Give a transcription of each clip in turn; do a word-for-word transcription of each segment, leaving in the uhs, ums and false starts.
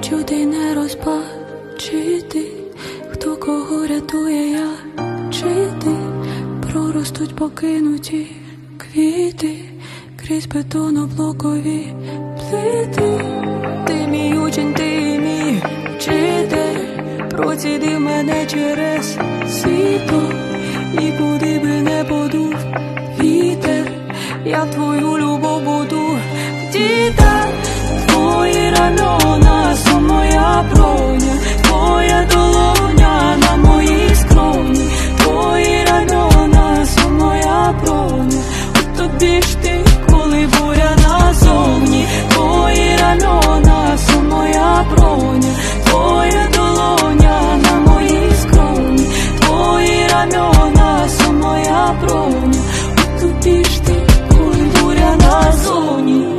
чути не розпачити, хто кого рятує, я чи ти. Проростуть покинуті квіти крізь бетоноблокові плити. Ти мій учень, ти мій вчитель, процідив мене через сито. І куди би не подув вітер, я в твою любов буду вдіта. Твої рамена, сон моя броня, твоя долоня на моїй скроні. Твої рамена, сон моя броня, от тобі ж ти, коли буря назовні. Твої рамена, сон моя броня, твоя долоня на моїй скроні. Твої рамена, сон моя броня, от тобі ж ти, коли буря назовні.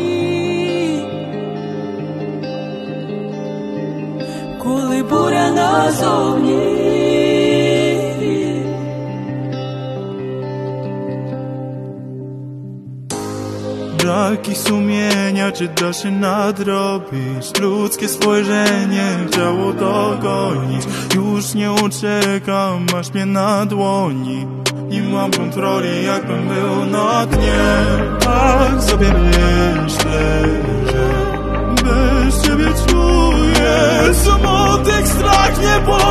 Коли буря назовні. Braki sumienia, czy da się nadrobić? Ludzkie spojrzenie chciało dogonić. Już nie uciekam, masz mnie na dłoni. Nie mam kontroli, jakbym był na dnie. Tak sobie myślę, że bez ciebie czuję smutek, strach, niebo.